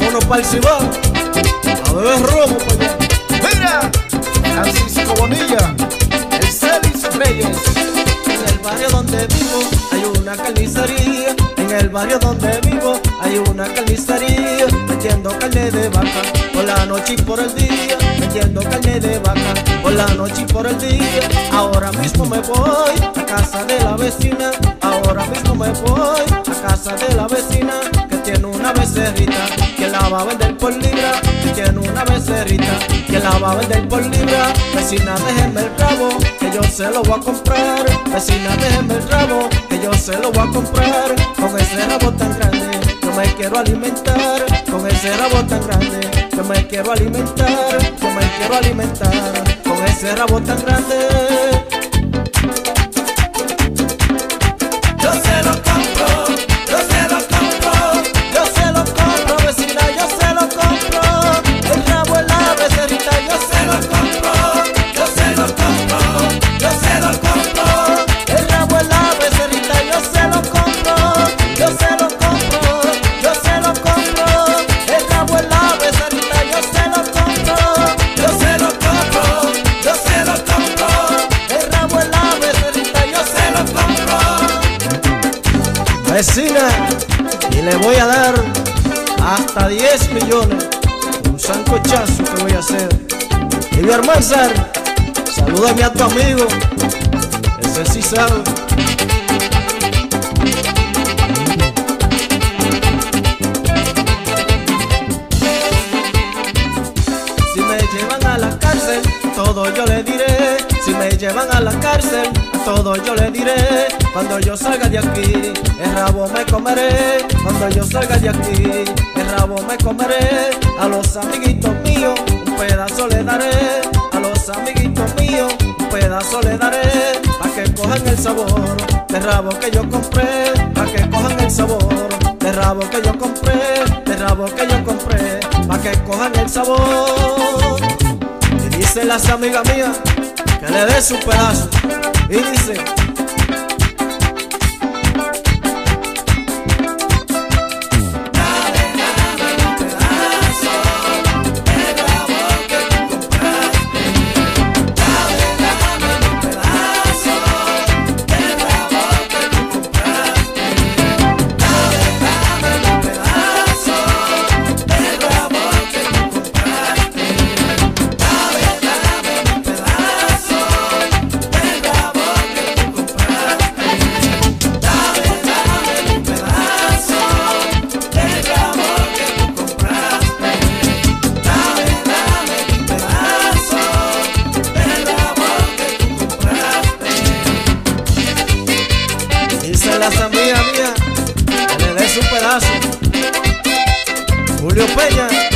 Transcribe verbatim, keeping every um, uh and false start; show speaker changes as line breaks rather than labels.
Vámonos para el Cibao a beber romo pa' allá.
Mira, Francisco Bonilla, el Celis Reyes.
En el barrio donde vivo hay una carnicería. En el barrio donde vivo hay una carnicería. Vendiendo carne de vaca por la noche y por el día. Vendiendo carne de vaca por la noche y por el día. Ahora mismo me voy a casa de la vecina. Ahora mismo me voy a casa de la vecina, que tiene una becerrita que la va a vender por libra. Que tiene una becerrita que la va a vender por libra. Vecina, déjeme el rabo que yo se lo voy a comprar. Vecina, déjeme el rabo que yo se lo voy a comprar. Con ese rabo tan grande yo me quiero alimentar. Con ese rabo tan grande yo me quiero alimentar. Yo me quiero alimentar con ese rabo tan grande.
Yo se lo compro, yo se lo compro,
yo se lo compro, vecina, yo se lo compro. El rabo en la becerrita, yo se lo compro.
yo se lo compro, yo se lo compro,
El rabo en la becerrita, yo se lo compro. Yo se lo compro, yo se lo compro. El rabo en la becerrita, yo se lo compro.
yo se lo compro, yo se lo compro,
El rabo en la becerrita, yo
yo se lo compro.
Vecina, y le voy a dar hasta diez millones. Un sancochazo que voy a hacer. Y voy a almorzar. Salúdame a tu amigo, ese sí sabe. Si me llevan a la cárcel, todo yo le diré. Si me llevan a la cárcel, todo yo le diré. Cuando yo salga de aquí, el rabo me comeré. Cuando yo salga de aquí, el rabo me comeré. A los amiguitos míos, un pedazo le daré. A los amiguitos míos, un pedazo le daré. Pa' que cojan el sabor del rabo que yo compré. Pa' que cojan el sabor del rabo que yo compré. Del rabo que yo compré. Pa' que cojan el sabor. Y dice las amigas mías que le dé su pedazo. Y dice: las amigas mías que le dé su pedazo. Julio Peña.